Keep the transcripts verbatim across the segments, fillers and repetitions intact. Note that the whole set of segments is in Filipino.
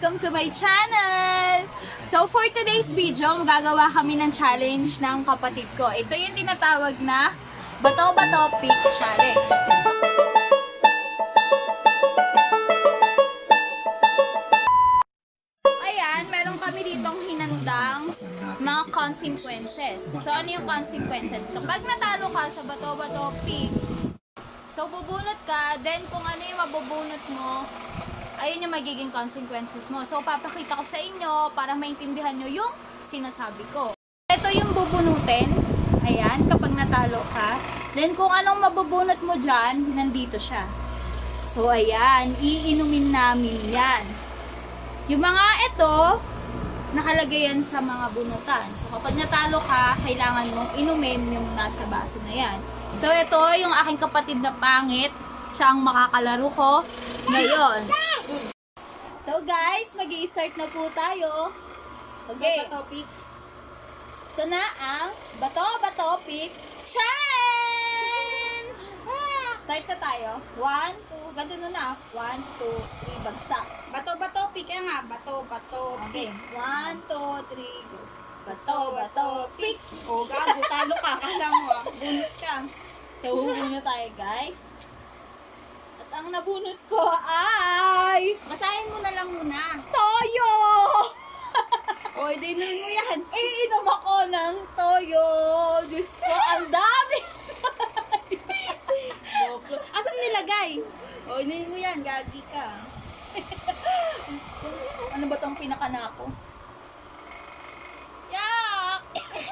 welcome to my channel! So for today's video, magagawa kami ng challenge ng kapatid ko. Ito yung tinatawag na Bato-Bato Pick Challenge. So, ayan, meron kami ditong hinandang mga consequences. So ano yung consequences? Kapag natalo ka sa Bato-Bato Pick, so bubunot ka, then kung ano yung mabubunot mo, ayun yung magiging consequences mo. So, papakita ko sa inyo para maintindihan nyo yung sinasabi ko. Ito yung bubunutin. Ayan, kapag natalo ka. Then, kung anong mabubunot mo dyan, nandito siya. So, ayan, iinumin namin yan. Yung mga ito, nakalagay yan sa mga bunutan. So, kapag natalo ka, kailangan mong inumin yung nasa baso na yan. So, ito yung aking kapatid na pangit. Siya ang makakalaro ko ngayon. So guys, magi-start na po tayo. Okay. Bato Pick. Ito na ang Bato-Bato Pick Challenge! Start na tayo. One, two, ganito na. One, two, three, bagsak. Bato-Bato Pick yan nga. Bato-Bato Okay. Pick. One, two, three, go. Bato-Bato Pick. O, gago, talo ka. Kala mo ah. Bunot ka. So, huhunod tayo guys. Ang nabunot ko ay... Basahin mo na lang muna. Toyo! O, dinuin mo yan. Iinom ako ng toyo. Diyos ko, ang dami! Asan nilagay? O, dinuin mo yan. Gagi ka. Ano ba itong pinakana ko? Yak!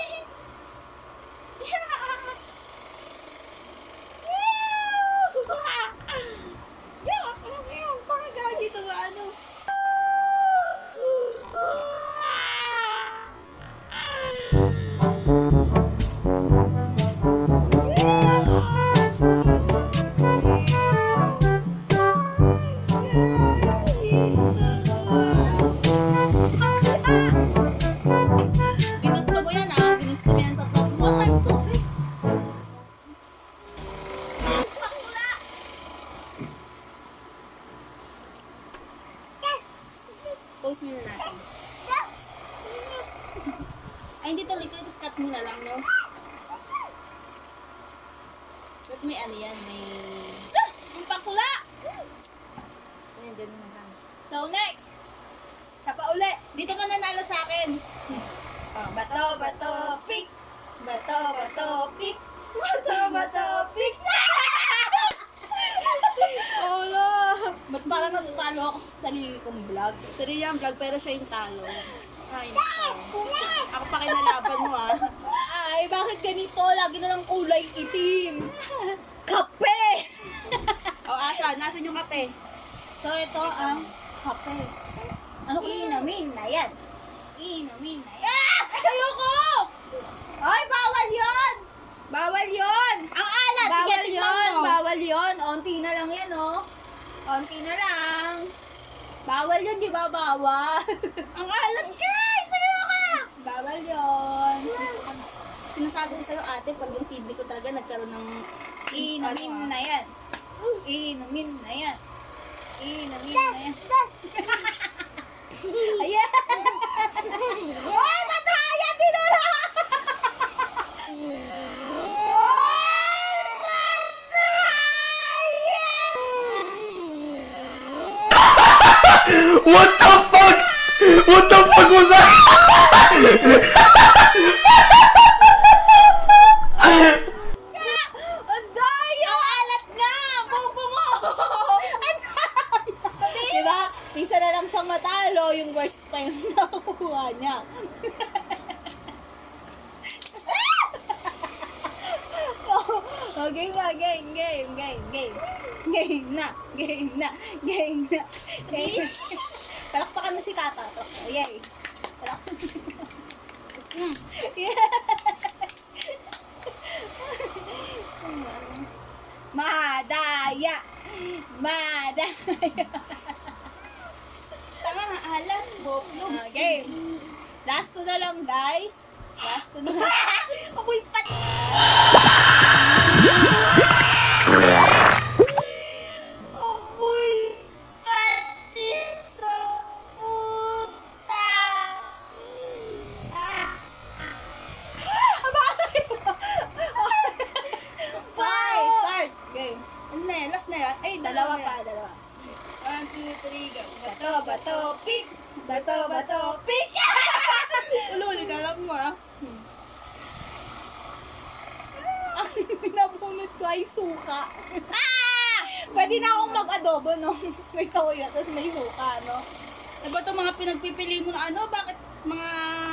Dito ba ano? Ginusto mo yan ah. Ginusto mo yan sa vlog mo. Ay, okay. Post nyo na natin. Ay, hindi to liquid. Cut mo na lang, no? But may ano yan, may... Ah! Yung pakula! Ayan, dyan na lang. So, next! Sa pa uli. Dito ka nanalo sa akin. Oh, bato, bato, pick! Bato, bato, pick! Bato, bato, pick! Oh, no. Ba't parang natutalo ako sa sarili kong vlog? Ito rin yung vlog, pero siya yung talo. Ay, nako. Ako pa kinalaban mo, ah. Ay, bakit ganito? Lagi na lang kulay itim. Kape! O, oh, asa? Nasaan yung kape? So, ito ang kape. Ano ko inamin na yan? Inamin na yan. Ah! Ayoko! Ay, bawal yon! Bawal yon! Ang alat! Sige, Bawal tignan yon! mo. Bawal yon! Onti na lang yan, oh. Onti na lang. Bawal yun, di ba? Bawal. Ang alat, guys! Sa'yo ka! Bawal yon. Sinasabi ko sa'yo, ate, pag yung T V ko talaga nagkaroon ng... Inumin ano, ah. na yan. Inumin na yan. Inumin na yan. Ayan! Ay, mataya! Tinura! What the fuck? What the fuck was that? Ang daya! Ang alat nga! Bobo mo! Ang daya! Diba? Isa na lang siyang matalo yung worst time na nakuha niya. Oh, game na, game, game, game, game. Game na, game na, game na, game na. Talakpakan na si Tata. Talakpakan. Yay. Talakpakan. Mm. Yeah. Madaya! Madaya! Tama na, alam. Boblog. Ah, game. Last two na lang, guys. Last two na lang. Amoy pat! Amoy patis ako! bato, pick! Ululi ka lang mo ah. Ang pinabunot ko ay suka. Ah! Pwede na akong mag-adobo, no? May toyo, tapos may suka, no? Ano ba itong mga pinagpipili mo na ano? Bakit mga...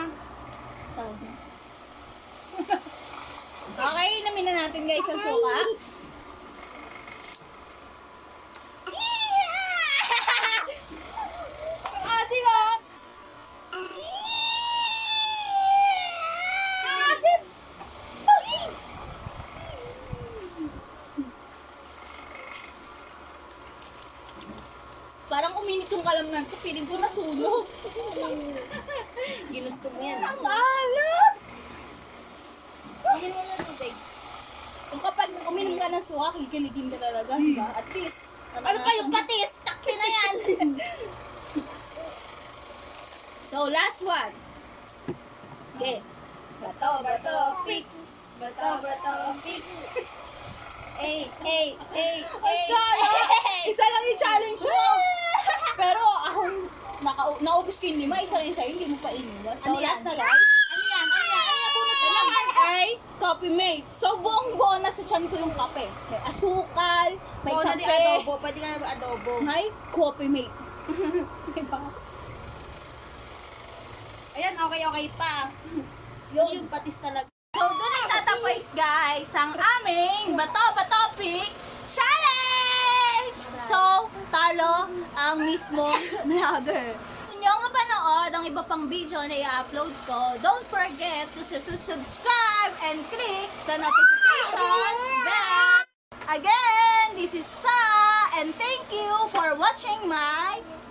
Okay, namin na natin guys ang suka. Asin mo! Asin! Parang uminit yung kalamnan ko, piling ko nasunog. Ginusto mo yan. Ang alat! Uminom mo na tubig. Kung kapag uminom ka ng suka, kikiligin ka talaga, diba? At least. Ano pa yung patis? Takti na yan! So, last one. Okay. Bato, bato, pick. Bato, bato, pick. Ay, ay, ay, ay. Isa lang yung challenge mo. Pero ako, naka, naubos ko yung lima, isa lang sa'yo, hindi mo pa iniwas. So, Ano yan? last na guys. Ano yan? Ano yan? Ay, nabunot ka lang. Ay, coffee mate. So, buong-buo na sa tiyan ko yung kape. May asukal, may Ikaw na kape. di adobo. Pwede ka na ba adobo? May coffee mate. Diba? Ayan, okay, okay pa. Yung, yung patis talaga. So, doon nagtatapos guys ang aming bato-bato pick challenge! So, talo ang mismo vlogger. Kung nyo nga panood ang iba pang video na i-upload ko, don't forget to, to subscribe and click the notification bell. Again, this is Sa, and thank you for watching my